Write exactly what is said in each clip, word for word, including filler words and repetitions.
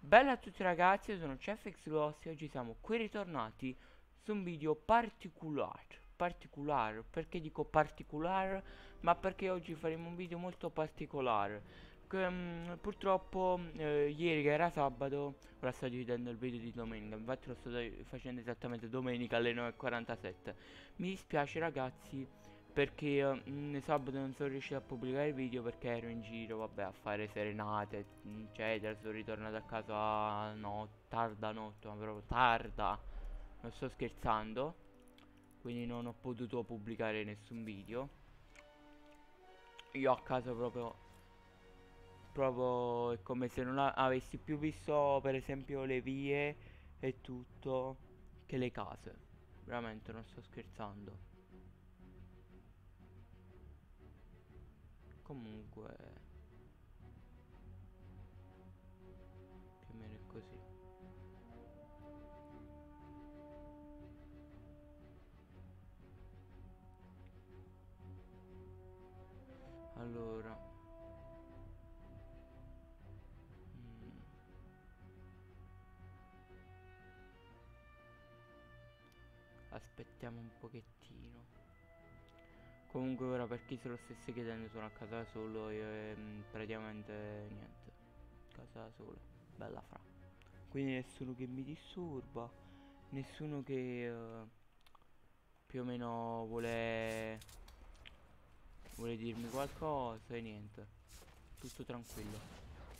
Bella a tutti ragazzi, io sono CefX Ghost e oggi siamo qui ritornati su un video particolare. Particolare, perché dico particolare? Ma perché oggi faremo un video molto particolare. Che, mm, purtroppo eh, ieri che era sabato, ora sto dividendo il video di domenica, infatti lo sto dai- facendo esattamente domenica alle nove e quarantasette. Mi dispiace ragazzi perché eh, sabato non sono riuscito a pubblicare il video perché ero in giro, vabbè, a fare serenate, mm, eccetera. Sono ritornato a casa a no, tarda notte, ma proprio tarda. Non sto scherzando. Quindi non ho potuto pubblicare nessun video. Io a casa proprio, proprio è come se non a- avessi più visto, per esempio, le vie e tutto, che le case. Veramente non sto scherzando. Comunque, più o meno è così. Allora, mm, aspettiamo un pochettino. Comunque ora per chi se lo stesse chiedendo sono a casa solo e mm, praticamente niente. Casa sola, bella fra. Quindi nessuno che mi disturba, nessuno che eh, più o meno vuole, vuole dirmi qualcosa e niente. Tutto tranquillo.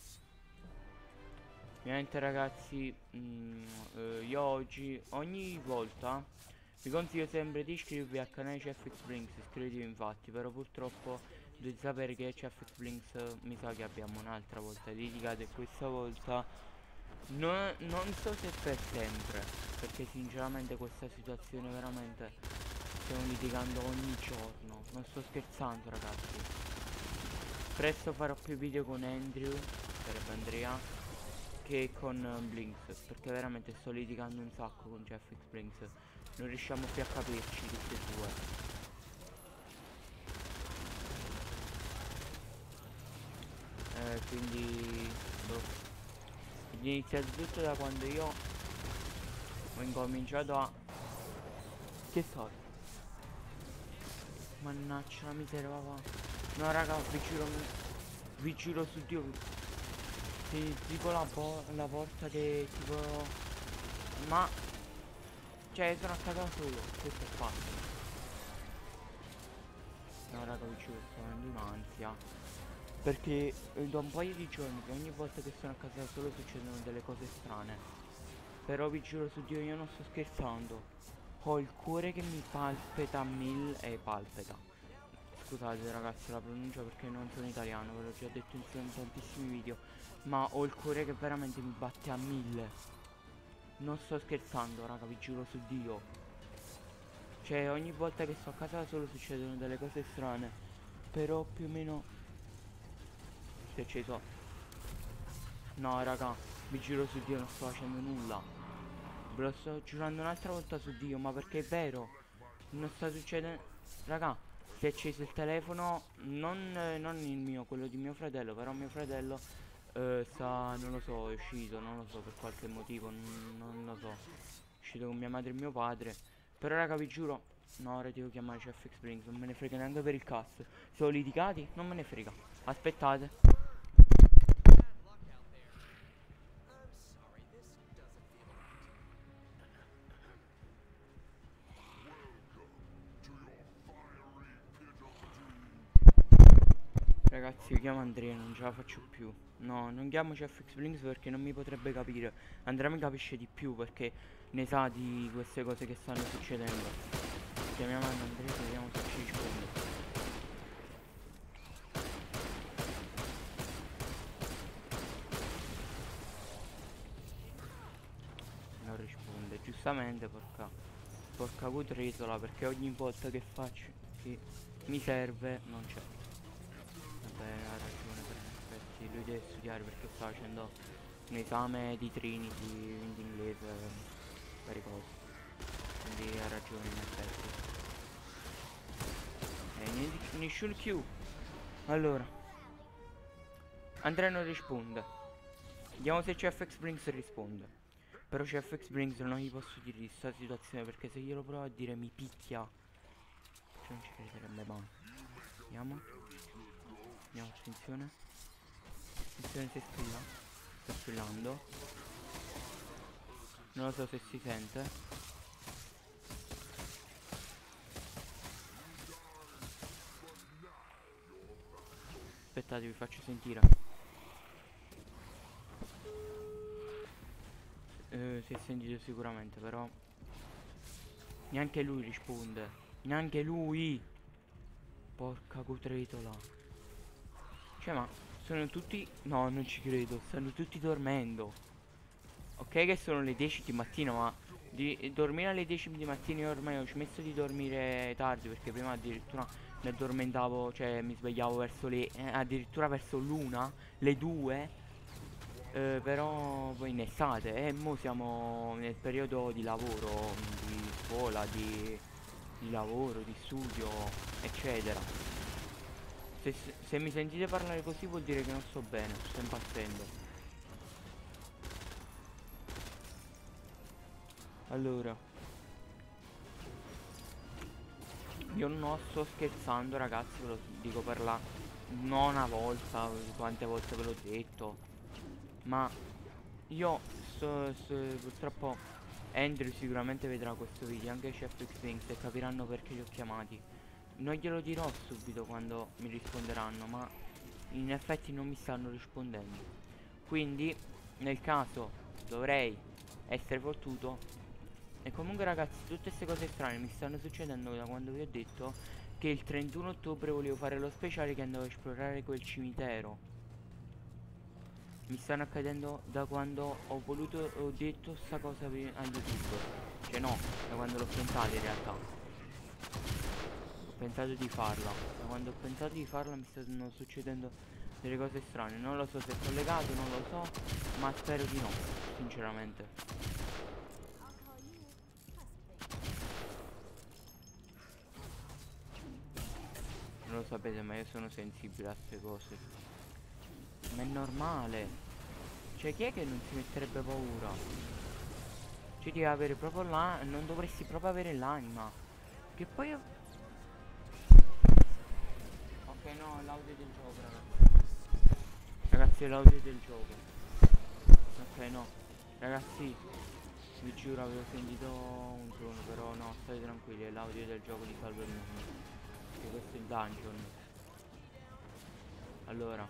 Niente ragazzi, mm, eh, io oggi, ogni volta, vi consiglio sempre di iscrivervi al canale CFX Blinks, iscrivetevi infatti, però purtroppo dovete sapere che CFX Blinks eh, mi sa che abbiamo un'altra volta litigata e questa volta no- non so se per sempre, perché sinceramente questa situazione veramente stiamo litigando ogni giorno, non sto scherzando ragazzi. Presto farò più video con Andrew, sarebbe Andrea, che con eh, Blinks, perché veramente sto litigando un sacco con Jeffix Blinks. Non riusciamo più a capirci tutti e due. Eh, quindi boh. Ed è iniziato tutto da quando io ho incominciato a. Che so? Mannaggia la miseria papà. No raga, vi giuro, vi giuro su Dio. Sì, tipo la, po- la porta che tipo. Ma cioè sono a casa solo. Questo è fatto. No raga, vi giuro, sto avendo un'ansia. Perché eh, da un paio di giorni che ogni volta che sono a casa da solo succedono delle cose strane. Però vi giuro su Dio, io non sto scherzando. Ho il cuore che mi palpita a mille e palpita. Scusate ragazzi la pronuncia perché non sono italiano, ve l'ho già detto in in tantissimi video. Ma ho il cuore che veramente mi batte a mille. Non sto scherzando raga, vi giuro su Dio. Cioè ogni volta che sto a casa da solo succedono delle cose strane. Però più o meno. Si è acceso. No raga, vi giuro su Dio non sto facendo nulla. Ve lo sto giurando un'altra volta su Dio, ma perché è vero. Non sta succedendo. Raga, si è acceso il telefono. Non, eh, non il mio, quello di mio fratello. Però mio fratello eh, sta, non lo so, è uscito, non lo so, per qualche motivo. Non, non lo so. È uscito con mia madre e mio padre. Però raga, vi giuro. No, ora devo chiamare Chef Springs. Non me ne frega neanche per il cazzo. Sono litigati? Non me ne frega. Aspettate. Ragazzi, io chiamo Andrea, non ce la faccio più. No, non chiamo Chef X Blinks perché non mi potrebbe capire. Andrea mi capisce di più perché ne sa di queste cose che stanno succedendo. Chiamiamo Andrea e vediamo se ci risponde. Non risponde, giustamente, porca. Porca putresola, perché ogni volta che faccio che mi serve non c'è. Vabbè, ha ragione per effetti, lui deve studiare perché sta facendo un esame di Trinity in inglese, varie cose. Quindi ha ragione in effetti. E niente, nessun Q. Allora, Andrea non risponde. Vediamo se C F X Brings risponde. Però C F X Brings non gli posso dire di sta situazione, perché se glielo provo a dire mi picchia. Cioè non ci crederebbe mai. Vediamo. Vediamo, attenzione. Attenzione se squilla. Sta squillando. Non lo so se si sente. Aspettate, vi faccio sentire. Eh, si è sentito sicuramente, però neanche lui risponde. Neanche lui. Porca cutretola. Cioè, ma sono tutti... No, non ci credo. Stanno tutti dormendo. Ok che sono le dieci di mattina, ma di dormire alle dieci di mattina io ormai ho smesso di dormire tardi, perché prima addirittura mi addormentavo, cioè mi svegliavo verso le... eh, addirittura verso l'una, le due. Eh, però poi in estate, e mo siamo nel periodo di lavoro, di scuola, di, di lavoro, di studio, eccetera. Se, se- se mi sentite parlare così vuol dire che non sto bene, sto impazzendo. Allora, io non sto scherzando ragazzi, ve lo dico per la nona volta, quante volte ve l'ho detto. Ma io sto, sto- purtroppo Andrew sicuramente vedrà questo video, anche Chef X Things, e capiranno perché li ho chiamati. Non glielo dirò subito quando mi risponderanno, ma in effetti non mi stanno rispondendo. Quindi, nel caso dovrei essere fottuto. E comunque ragazzi, tutte queste cose strane mi stanno succedendo da quando vi ho detto che il trentuno ottobre volevo fare lo speciale che andavo a esplorare quel cimitero. Mi stanno accadendo da quando ho voluto, ho detto sta cosa a YouTube. Cioè no, da quando l'ho pensata in realtà. Ho pensato di farla. Da quando ho pensato di farla mi stanno succedendo delle cose strane. Non lo so se è collegato, non lo so, ma spero di no, sinceramente. Non lo sapete, ma io sono sensibile a queste cose. Ma è normale. Cioè, chi è che non si metterebbe paura? Cioè, devi avere proprio la... non dovresti proprio avere l'anima. Che poi... io- Ok, no, è l'audio del gioco, ragazzi. Ragazzi, è l'audio del gioco. Ok, no. Ragazzi, vi giuro, avevo sentito un suono, però no, state tranquilli, è l'audio del gioco di Salvo il Mondo. Che questo è il dungeon. Allora,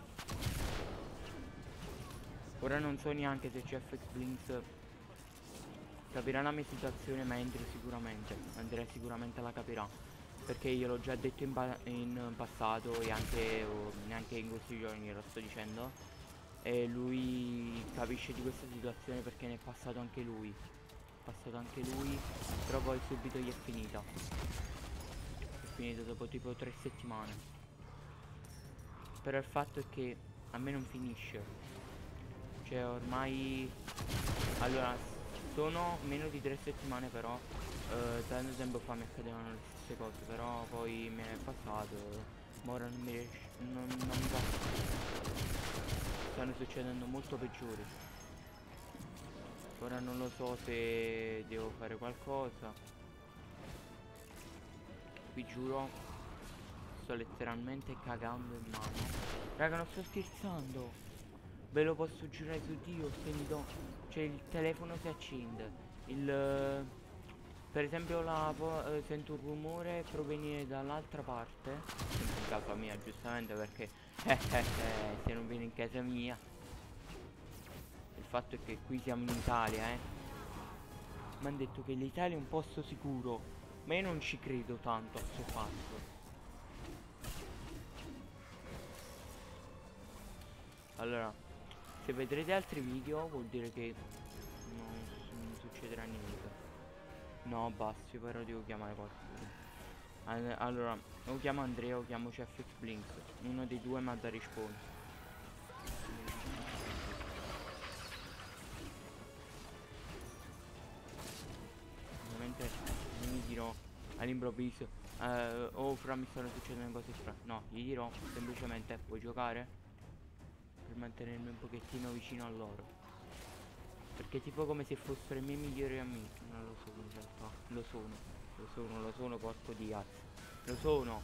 ora non so neanche se c'è F X Blinks capirà la mia situazione, ma Andrea sicuramente. Andrea sicuramente la capirà. Perché io l'ho già detto in, pa- in passato e anche oh, neanche in questi giorni lo sto dicendo. E lui capisce di questa situazione perché ne è passato anche lui. È passato anche lui, però poi subito gli è finita. È finita dopo tipo tre settimane. Però il fatto è che a me non finisce. Cioè ormai... Allora, sono meno di tre settimane però. Eh, tanto tempo fa mi accadevano le stesse cose, però poi mi è passato. Ma ora non mi riesce. Non, non mi va. Stanno succedendo molto peggiori. Ora non lo so se devo fare qualcosa. Vi giuro, sto letteralmente cagando in mano. Raga, non sto scherzando. Ve lo posso giurare su Dio, sento. Cioè il telefono si accende. Il eh, Per esempio la vo- eh, sento un rumore provenire dall'altra parte. Sempre in casa mia, giustamente, perché eh, eh, eh, se non viene in casa mia. Il fatto è che qui siamo in Italia, eh. Mi hanno detto che l'Italia è un posto sicuro, ma io non ci credo tanto a questo fatto. Allora, se vedrete altri video vuol dire che non, non succederà niente. No, basta, io però devo chiamare qualcuno. All- Allora, o chiamo Andrea o chiamo Chef X Blinks. Uno dei due mi ha da rispondere. Ovviamente non gli dirò all'improvviso eh, oh fra mi stanno succedendo cose strane. No, gli dirò semplicemente vuoi giocare? Per mantenermi un pochettino vicino a loro. Perché tipo come se fossero i miei migliori amici. Non lo sono in realtà. Lo sono. Lo sono, lo sono, porco Diaz. Lo sono.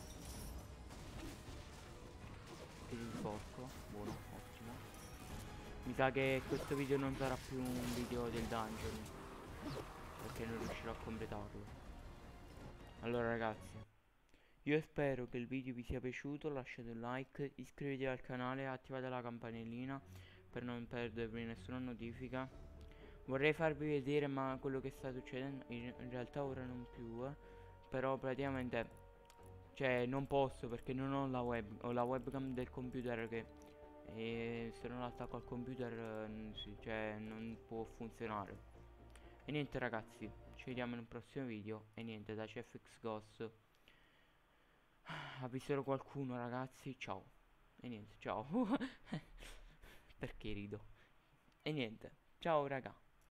Piedi di porco. Buono, ottimo. Mi sa che questo video non sarà più un video del dungeon, perché non riuscirò a completarlo. Allora ragazzi, io spero che il video vi sia piaciuto, lasciate un like, iscrivetevi al canale e attivate la campanellina per non perdervi nessuna notifica. Vorrei farvi vedere ma quello che sta succedendo, in, in realtà ora non più, eh, però praticamente, cioè non posso perché non ho la web, ho la webcam del computer che e se non l'attacco al computer eh, n- sì, cioè non può funzionare. E niente ragazzi, ci vediamo in un prossimo video. E niente, da C F X Ghost avvisero qualcuno ragazzi, ciao. E niente, ciao. Perché rido? E niente, ciao raga.